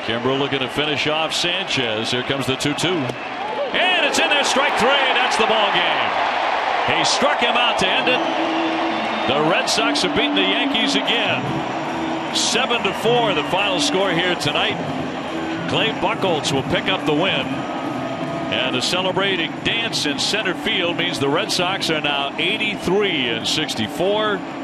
Kimbrel looking to finish off Sanchez. Here comes the 2-2. And it's in there. Strike 3. That's the ball game. He struck him out to end it. The Red Sox have beaten the Yankees again. 7-4 the final score here tonight. Clay Buchholz will pick up the win. And a celebrating dance in center field means the Red Sox are now 83-64.